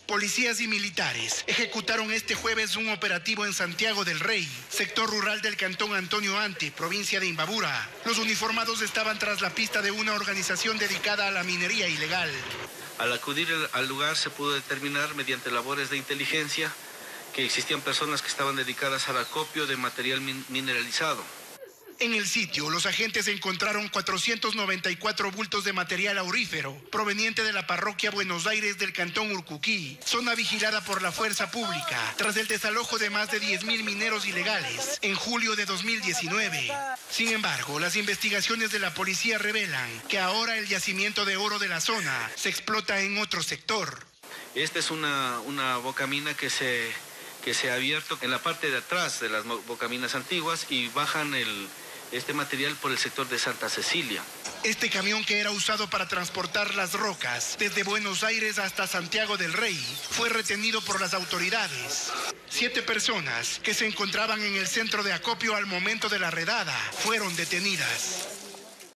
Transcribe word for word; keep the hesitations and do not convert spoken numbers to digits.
Policías y militares ejecutaron este jueves un operativo en Santiago del Rey, sector rural del cantón Antonio Ante, provincia de Imbabura. Los uniformados estaban tras la pista de una organización dedicada a la minería ilegal. Al acudir al lugar se pudo determinar mediante labores de inteligencia que existían personas que estaban dedicadas al acopio de material min- mineralizado. En el sitio, los agentes encontraron cuatrocientos noventa y cuatro bultos de material aurífero proveniente de la parroquia Buenos Aires del cantón Urcuquí, zona vigilada por la fuerza pública, tras el desalojo de más de diez mil mineros ilegales en julio de dos mil diecinueve. Sin embargo, las investigaciones de la policía revelan que ahora el yacimiento de oro de la zona se explota en otro sector. Esta es una, una bocamina que se, que se ha abierto en la parte de atrás de las bocaminas antiguas y bajan el... este material por el sector de Santa Cecilia. Este camión, que era usado para transportar las rocas desde Buenos Aires hasta Santiago del Rey, fue retenido por las autoridades. Siete personas que se encontraban en el centro de acopio al momento de la redada fueron detenidas.